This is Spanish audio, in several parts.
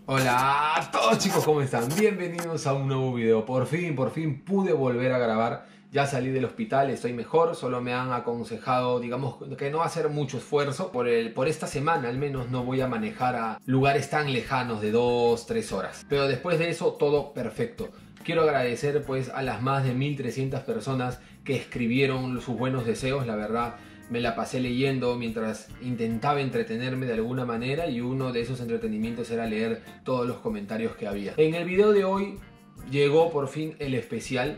Hola a todos chicos, ¿cómo están? Bienvenidos a un nuevo video. Por fin pude volver a grabar. Ya salí del hospital, estoy mejor. Solo me han aconsejado, digamos, que no hacer mucho esfuerzo. Por esta semana al menos no voy a manejar a lugares tan lejanos de 2-3 horas. Pero después de eso, todo perfecto. Quiero agradecer pues a las más de 1300 personas que escribieron sus buenos deseos. La verdad, me la pasé leyendo mientras intentaba entretenerme de alguna manera, y uno de esos entretenimientos era leer todos los comentarios que había. En el video de hoy llegó por fin el especial.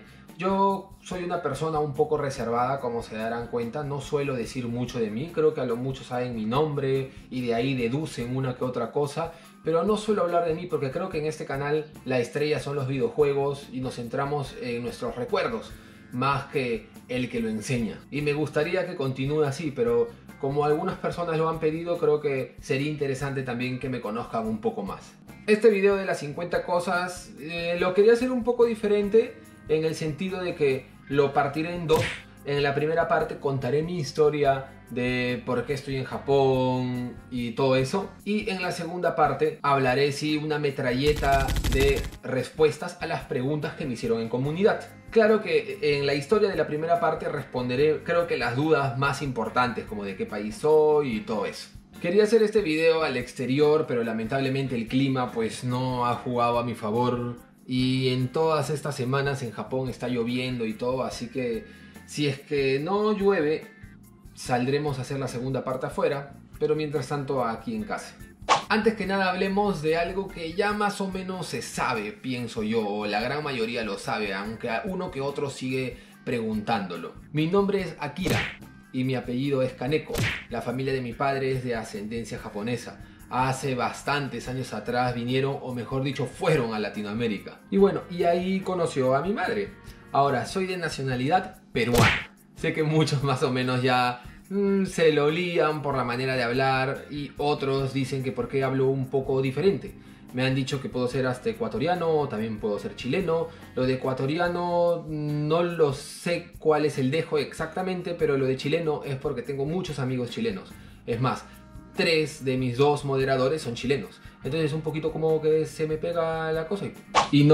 Yo soy una persona un poco reservada, como se darán cuenta. No suelo decir mucho de mí. Creo que a lo mucho saben mi nombre y de ahí deducen una que otra cosa. Pero no suelo hablar de mí porque creo que en este canal la estrella son los videojuegos y nos centramos en nuestros recuerdos más que el que lo enseña. Y me gustaría que continúe así, pero como algunas personas lo han pedido, creo que sería interesante también que me conozcan un poco más. Este video de las 50 cosas lo quería hacer un poco diferente, en el sentido de que lo partiré en dos. En la primera parte contaré mi historia de por qué estoy en Japón y todo eso. Y en la segunda parte hablaré, sí, una metralleta de respuestas a las preguntas que me hicieron en comunidad. Claro que en la historia de la primera parte responderé, creo que las dudas más importantes, como de qué país soy y todo eso. Quería hacer este video al exterior, pero lamentablemente el clima pues no ha jugado a mi favor. Y en todas estas semanas en Japón está lloviendo y todo, así que si es que no llueve, saldremos a hacer la segunda parte afuera, pero mientras tanto aquí en casa. Antes que nada hablemos de algo que ya más o menos se sabe, pienso yo, o la gran mayoría lo sabe, aunque uno que otro sigue preguntándolo. Mi nombre es Akira y mi apellido es Kaneko. La familia de mi padre es de ascendencia japonesa. Hace bastantes años atrás vinieron, o mejor dicho, fueron a Latinoamérica. Y bueno, y ahí conoció a mi madre. Ahora, soy de nacionalidad peruana. Sé que muchos más o menos ya se lo lían por la manera de hablar, y otros dicen que por qué hablo un poco diferente. Me han dicho que puedo ser hasta ecuatoriano, también puedo ser chileno. Lo de ecuatoriano no lo sé cuál es el dejo exactamente, pero lo de chileno es porque tengo muchos amigos chilenos. Es más, 3 de mis 2 moderadores son chilenos. Entonces un poquito como que se me pega la cosa. Y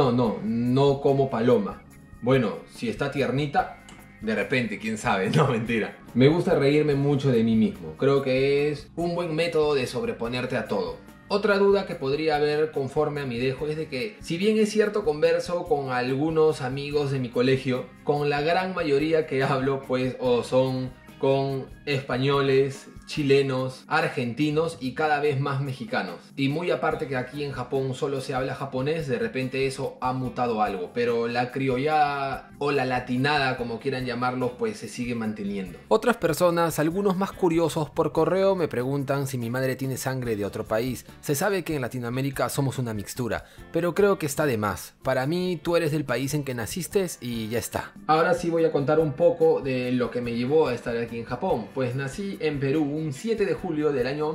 no como paloma. Bueno, si está tiernita, de repente, quién sabe, no, mentira. Me gusta reírme mucho de mí mismo. Creo que es un buen método de sobreponerte a todo. Otra duda que podría haber conforme a mi dejo es de que, si bien es cierto, converso con algunos amigos de mi colegio, con la gran mayoría que hablo pues o son con españoles, chilenos, argentinos y cada vez más mexicanos. Y muy aparte que aquí en Japón solo se habla japonés, de repente eso ha mutado algo, pero la criollada o la latinada, como quieran llamarlo, pues se sigue manteniendo. Otras personas, algunos más curiosos, por correo me preguntan si mi madre tiene sangre de otro país. Se sabe que en Latinoamérica somos una mixtura, pero creo que está de más. Para mí, tú eres del país en que naciste y ya está. Ahora sí voy a contar un poco de lo que me llevó a estar aquí en Japón. Pues nací en Perú un 7 de julio del año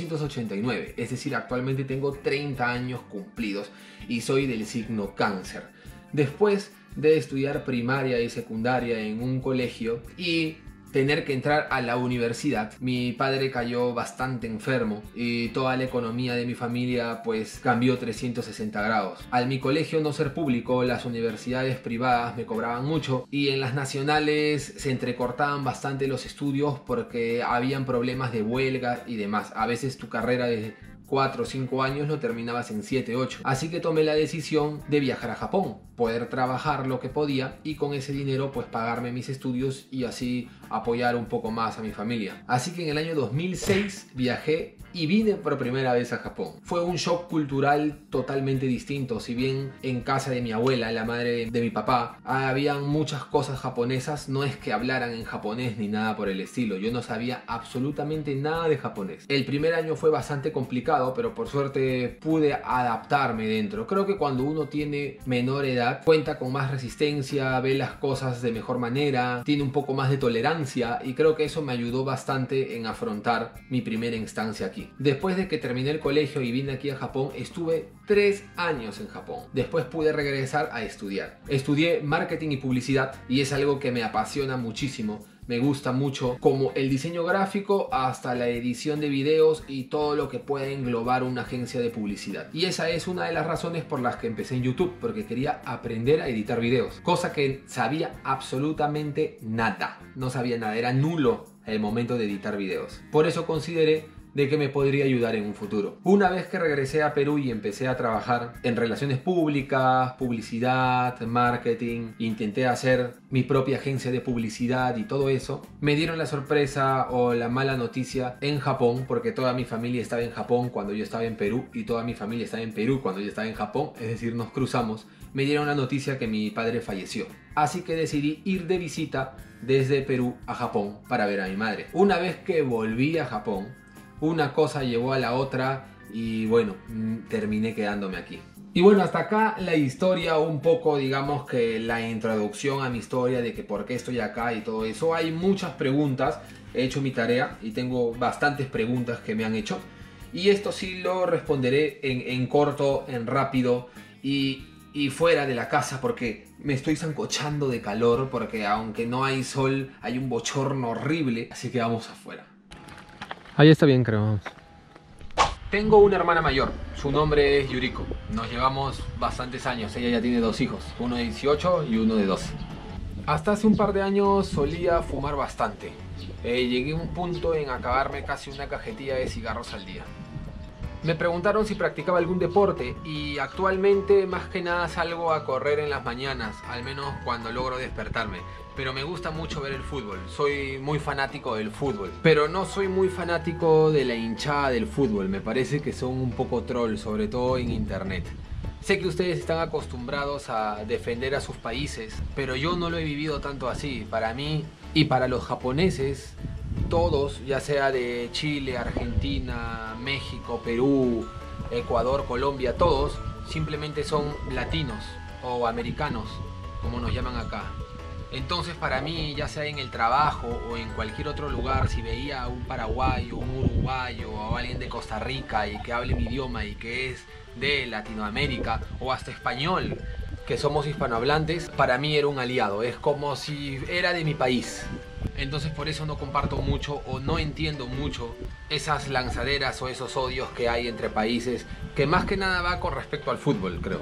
1989, es decir, actualmente tengo 30 años cumplidos y soy del signo Cáncer. Después de estudiar primaria y secundaria en un colegio y tener que entrar a la universidad, mi padre cayó bastante enfermo y toda la economía de mi familia pues cambió 360 grados. Al mi colegio no ser público, las universidades privadas me cobraban mucho, y en las nacionales se entrecortaban bastante los estudios porque habían problemas de huelga y demás. A veces tu carrera de 4 o 5 años lo terminabas en 7, 8. Así que tomé la decisión de viajar a Japón, poder trabajar lo que podía y con ese dinero pues pagarme mis estudios y así apoyar un poco más a mi familia. Así que en el año 2006 viajé y vine por primera vez a Japón. Fue un shock cultural totalmente distinto. Si bien en casa de mi abuela, la madre de mi papá, habían muchas cosas japonesas, no es que hablaran en japonés ni nada por el estilo. Yo no sabía absolutamente nada de japonés. El primer año fue bastante complicado, pero por suerte pude adaptarme dentro. Creo que cuando uno tiene menor edad, cuenta con más resistencia, ve las cosas de mejor manera, tiene un poco más de tolerancia, y creo que eso me ayudó bastante en afrontar mi primera instancia aquí. Después de que terminé el colegio y vine aquí a Japón, estuve 3 años en Japón. Después pude regresar a estudiar. Estudié marketing y publicidad y es algo que me apasiona muchísimo. Me gusta mucho como el diseño gráfico hasta la edición de videos y todo lo que puede englobar una agencia de publicidad. Y esa es una de las razones por las que empecé en YouTube, porque quería aprender a editar videos, cosa que sabía absolutamente nada. No sabía nada, era nulo el momento de editar videos. Por eso consideré de que me podría ayudar en un futuro. Una vez que regresé a Perú y empecé a trabajar en relaciones públicas, publicidad, marketing, intenté hacer mi propia agencia de publicidad y todo eso, me dieron la sorpresa o la mala noticia en Japón, porque toda mi familia estaba en Japón cuando yo estaba en Perú y toda mi familia estaba en Perú cuando yo estaba en Japón, es decir, nos cruzamos. Me dieron la noticia que mi padre falleció. Así que decidí ir de visita desde Perú a Japón para ver a mi madre. Una vez que volví a Japón, una cosa llevó a la otra y bueno, terminé quedándome aquí. Y bueno, hasta acá la historia, un poco digamos que la introducción a mi historia de que por qué estoy acá y todo eso. Hay muchas preguntas, he hecho mi tarea y tengo bastantes preguntas que me han hecho. Y esto sí lo responderé en corto, en rápido y fuera de la casa, porque me estoy sancochando de calor, porque aunque no hay sol, hay un bochorno horrible, así que vamos afuera. Ahí está bien, creo. Tengo una hermana mayor, su nombre es Yuriko. Nos llevamos bastantes años, ella ya tiene 2 hijos, uno de 18 y uno de 12. Hasta hace un par de años solía fumar bastante. Llegué a un punto en acabarme casi una cajetilla de cigarros al día. Me preguntaron si practicaba algún deporte y actualmente más que nada salgo a correr en las mañanas, al menos cuando logro despertarme. Pero me gusta mucho ver el fútbol, soy muy fanático del fútbol. Pero no soy muy fanático de la hinchada del fútbol, me parece que son un poco troll, sobre todo en internet. Sé que ustedes están acostumbrados a defender a sus países, pero yo no lo he vivido tanto así. Para mí y para los japoneses, todos, ya sea de Chile, Argentina, México, Perú, Ecuador, Colombia, todos simplemente son latinos o americanos, como nos llaman acá. Entonces para mí, ya sea en el trabajo o en cualquier otro lugar, si veía a un paraguayo, un uruguayo o a alguien de Costa Rica y que hable mi idioma y que es de Latinoamérica o hasta español, que somos hispanohablantes, para mí era un aliado, es como si era de mi país. Entonces por eso no comparto mucho o no entiendo mucho esas lanzaderas o esos odios que hay entre países, que más que nada va con respecto al fútbol, creo.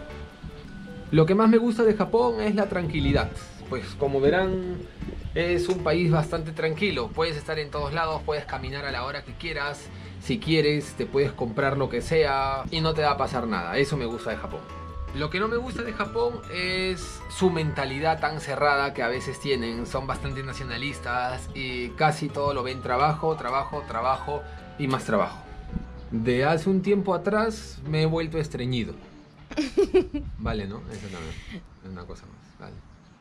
Lo que más me gusta de Japón es la tranquilidad. Pues como verán, es un país bastante tranquilo. Puedes estar en todos lados, puedes caminar a la hora que quieras. Si quieres, te puedes comprar lo que sea y no te va a pasar nada. Eso me gusta de Japón. Lo que no me gusta de Japón es su mentalidad tan cerrada que a veces tienen. Son bastante nacionalistas y casi todo lo ven trabajo, trabajo, trabajo y más trabajo. De hace un tiempo atrás me he vuelto estreñido. Vale, ¿no? Eso también es una cosa más. Vale.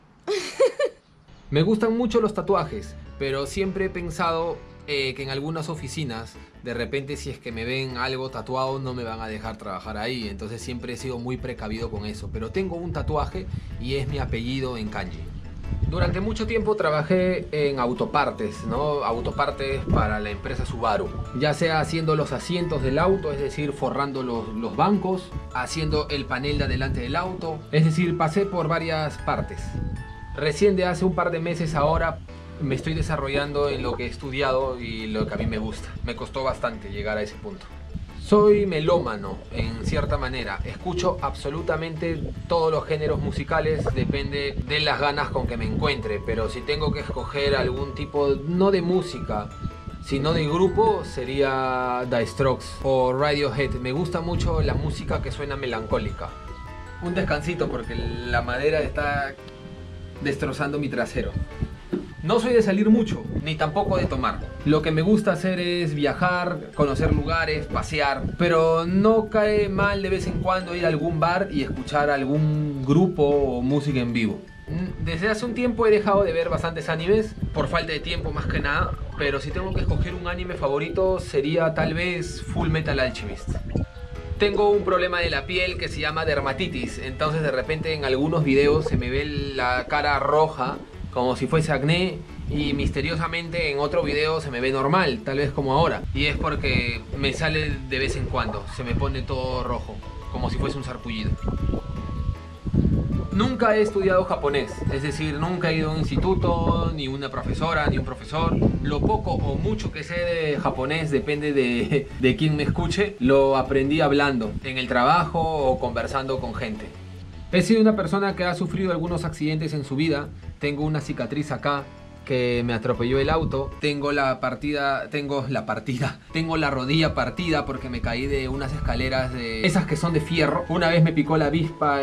Me gustan mucho los tatuajes, pero siempre he pensado que en algunas oficinas, de repente si es que me ven algo tatuado no me van a dejar trabajar ahí. Entonces siempre he sido muy precavido con eso. Pero tengo un tatuaje y es mi apellido en kanji. Durante mucho tiempo trabajé en autopartes, ¿no? Autopartes para la empresa Subaru. Ya sea haciendo los asientos del auto, es decir, forrando los bancos, haciendo el panel de adelante del auto. Es decir, pasé por varias partes. Recién de hace un par de meses ahora me estoy desarrollando en lo que he estudiado y lo que a mí me gusta. Me costó bastante llegar a ese punto. Soy melómano en cierta manera. Escucho absolutamente todos los géneros musicales, depende de las ganas con que me encuentre. Pero si tengo que escoger algún tipo, no de música, sino de grupo, sería The Strokes o Radiohead. Me gusta mucho la música que suena melancólica. Un descansito porque la madera está destrozando mi trasero. No soy de salir mucho, ni tampoco de tomar. Lo que me gusta hacer es viajar, conocer lugares, pasear. Pero no cae mal de vez en cuando ir a algún bar y escuchar algún grupo o música en vivo. Desde hace un tiempo he dejado de ver bastantes animes, por falta de tiempo más que nada. Pero si tengo que escoger un anime favorito sería tal vez Full Metal Alchemist. Tengo un problema de la piel que se llama dermatitis, entonces de repente en algunos videos se me ve la cara roja como si fuese acné y misteriosamente en otro video se me ve normal, tal vez como ahora. Y es porque me sale de vez en cuando, se me pone todo rojo, como si fuese un sarpullido. Nunca he estudiado japonés, es decir, nunca he ido a un instituto, ni una profesora, ni un profesor. Lo poco o mucho que sé de japonés, depende de quién me escuche, lo aprendí hablando, en el trabajo o conversando con gente. He sido una persona que ha sufrido algunos accidentes en su vida. Tengo una cicatriz acá que me atropelló el auto. Tengo la rodilla partida porque me caí de unas escaleras de esas que son de fierro. Una vez me picó la avispa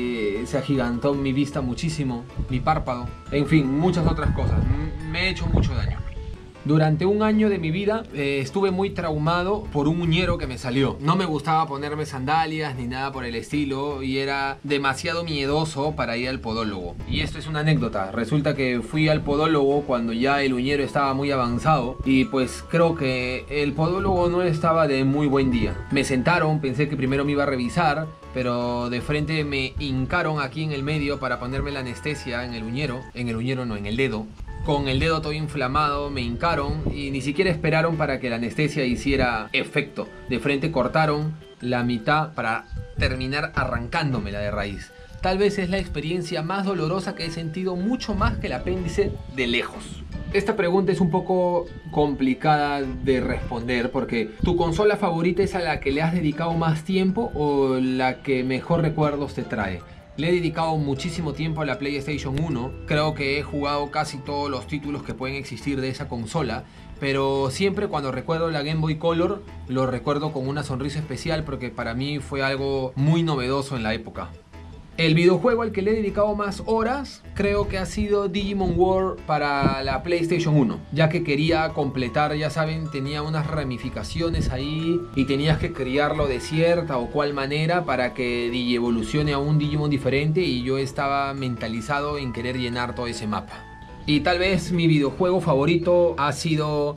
y se agigantó mi vista muchísimo, mi párpado. En fin, muchas otras cosas. Me he hecho mucho daño. Durante un año de mi vida estuve muy traumado por un uñero que me salió. No me gustaba ponerme sandalias ni nada por el estilo y era demasiado miedoso para ir al podólogo. Y esto es una anécdota. Resulta que fui al podólogo cuando ya el uñero estaba muy avanzado y pues creo que el podólogo no estaba de muy buen día. Me sentaron, pensé que primero me iba a revisar, pero de frente me hincaron aquí en el medio para ponerme la anestesia en el uñero no, en el dedo. Con el dedo todo inflamado me hincaron y ni siquiera esperaron para que la anestesia hiciera efecto. De frente cortaron la mitad para terminar arrancándomela de raíz. Tal vez es la experiencia más dolorosa que he sentido, mucho más que el apéndice de lejos. Esta pregunta es un poco complicada de responder porque ¿tu consola favorita es a la que le has dedicado más tiempo o la que mejor recuerdos te trae? Le he dedicado muchísimo tiempo a la PlayStation 1, creo que he jugado casi todos los títulos que pueden existir de esa consola, pero siempre cuando recuerdo la Game Boy Color lo recuerdo con una sonrisa especial porque para mí fue algo muy novedoso en la época. El videojuego al que le he dedicado más horas creo que ha sido Digimon World para la PlayStation 1, ya que quería completar, ya saben, tenía unas ramificaciones ahí y tenías que criarlo de cierta o cual manera para que digievolucione a un Digimon diferente y yo estaba mentalizado en querer llenar todo ese mapa. Y tal vez mi videojuego favorito ha sido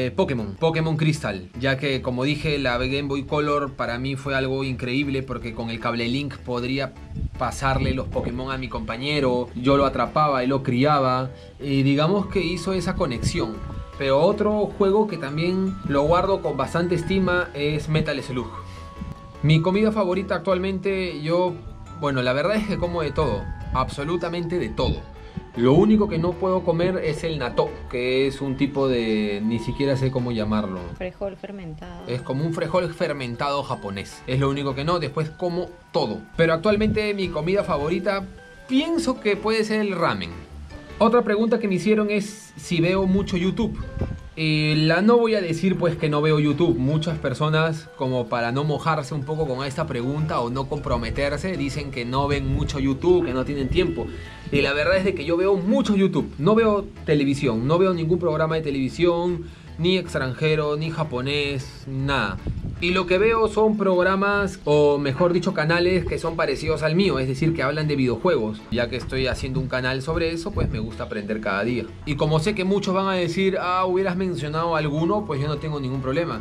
Pokémon Crystal, ya que como dije la Game Boy Color para mí fue algo increíble porque con el cable Link podría pasarle los Pokémon a mi compañero, yo lo atrapaba, él lo criaba y digamos que hizo esa conexión. Pero otro juego que también lo guardo con bastante estima es Metal Slug. Mi comida favorita actualmente, bueno, la verdad es que como de todo, absolutamente de todo. Lo único que no puedo comer es el natto, que es un tipo de... ni siquiera sé cómo llamarlo. Frijol fermentado. Es como un frijol fermentado japonés. Es lo único que no, después como todo. Pero actualmente mi comida favorita pienso que puede ser el ramen. Otra pregunta que me hicieron es si veo mucho YouTube. No voy a decir pues que no veo YouTube. Muchas personas, como para no mojarse un poco con esta pregunta o no comprometerse, dicen que no ven mucho YouTube, que no tienen tiempo. Y la verdad es de que yo veo mucho YouTube. No veo televisión, no veo ningún programa de televisión, ni extranjero, ni japonés, nada. Y lo que veo son programas, o mejor dicho canales que son parecidos al mío, es decir, que hablan de videojuegos. Ya que estoy haciendo un canal sobre eso, pues me gusta aprender cada día. Y como sé que muchos van a decir, hubieras mencionado alguno, pues yo no tengo ningún problema.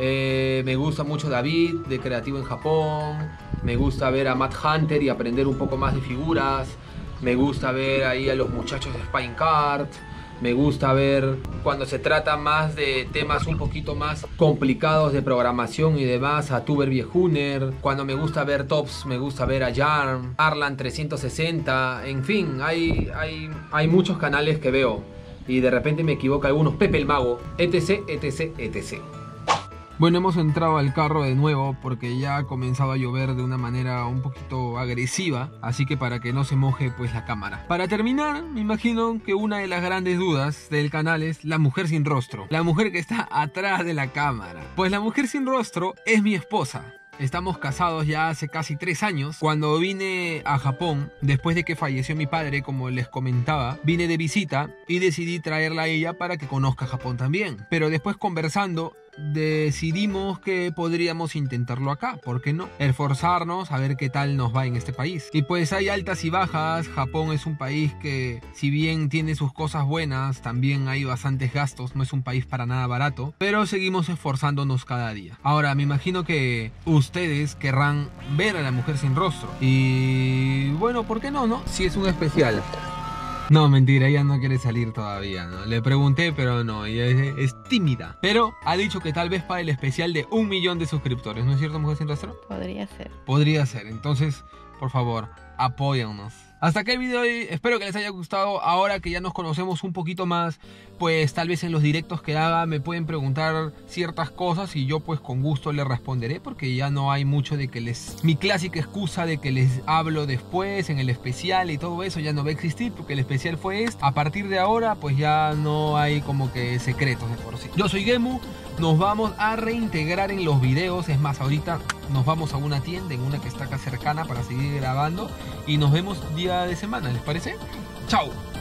Me gusta mucho David, de Creativo en Japón. Me gusta ver a Matt Hunter y aprender un poco más de figuras. Me gusta ver ahí a los muchachos de Spinecart. Me gusta ver cuando se trata más de temas un poquito más complicados de programación y demás a Tuber Viejuner. Cuando me gusta ver tops, me gusta ver a Yarn, Arlan 360. En fin, hay muchos canales que veo y de repente me equivoco algunos. Pepe el Mago, etc, etc, etc. Bueno, hemos entrado al carro de nuevo porque ya ha comenzado a llover de una manera un poquito agresiva, así que para que no se moje pues la cámara. Para terminar, me imagino que una de las grandes dudas del canal es la mujer sin rostro, la mujer que está atrás de la cámara. Pues la mujer sin rostro es mi esposa. Estamos casados ya hace casi 3 años. Cuando vine a Japón, después de que falleció mi padre, como les comentaba, vine de visita y decidí traerla a ella para que conozca Japón también. Pero después conversando, decidimos que podríamos intentarlo acá, ¿por qué no? Esforzarnos a ver qué tal nos va en este país. Y pues hay altas y bajas. Japón es un país que, si bien tiene sus cosas buenas, también hay bastantes gastos, no es un país para nada barato, pero seguimos esforzándonos cada día. Ahora, me imagino que ustedes querrán ver a la mujer sin rostro y bueno, ¿por qué no, no? Si es un especial. No, mentira, ella no quiere salir todavía, ¿no? Le pregunté, pero no, ella es tímida. Pero ha dicho que tal vez para el especial de 1 millón de suscriptores, ¿no es cierto, mujer sin rostro? Podría ser. Podría ser, entonces por favor, apóyennos. Hasta acá el video de hoy, espero que les haya gustado. Ahora que ya nos conocemos un poquito más, pues tal vez en los directos que haga me pueden preguntar ciertas cosas y yo pues con gusto les responderé, porque ya no hay mucho de que mi clásica excusa de que les hablo después en el especial y todo eso ya no va a existir, porque el especial fue este. A partir de ahora pues ya no hay como que secretos de por sí. Yo soy Gemu, nos vamos a reintegrar en los videos. Es más, ahorita nos vamos a una tienda, en una que está acá cercana, para seguir grabando, y nos vemos día de semana, ¿les parece? ¡Chao!